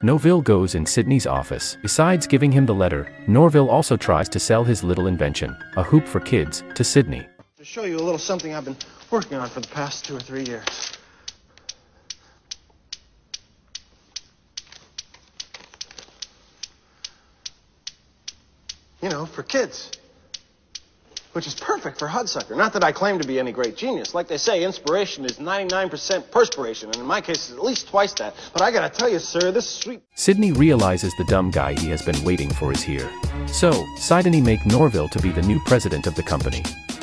Norville goes in Sydney's office. Besides giving him the letter, Norville also tries to sell his little invention, a hoop for kids, to Sydney. To show you a little something I've been working on for the past 2 or 3 years. You know, for kids. Which is perfect for Hudsucker. Not that I claim to be any great genius. Like they say, inspiration is 99% perspiration, and in my case, it's at least twice that. But I gotta tell you, sir, this sweet... Sydney realizes the dumb guy he has been waiting for is here. So, Sydney make Norville to be the new president of the company.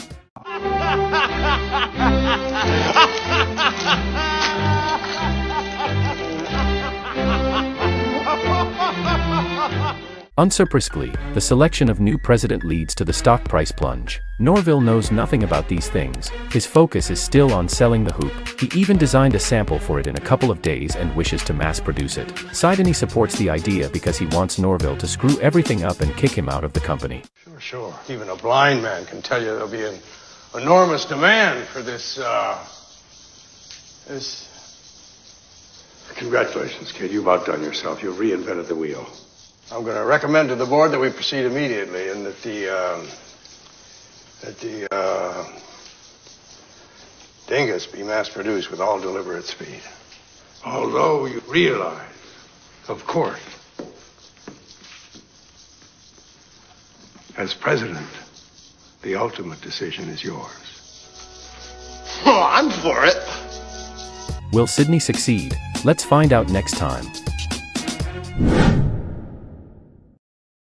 Unsurprisingly, the selection of new president leads to the stock price plunge. Norville knows nothing about these things. His focus is still on selling the hoop. He even designed a sample for it in a couple of days and wishes to mass produce it. Sydney supports the idea because he wants Norville to screw everything up and kick him out of the company. Sure. Even a blind man can tell you there'll be an enormous demand for this. Congratulations, kid. You've outdone yourself. You've reinvented the wheel. I'm going to recommend to the board that we proceed immediately and that the dingus be mass-produced with all deliberate speed. Although you realize, of course, as president, the ultimate decision is yours. Oh, I'm for it. Will Sydney succeed? Let's find out next time.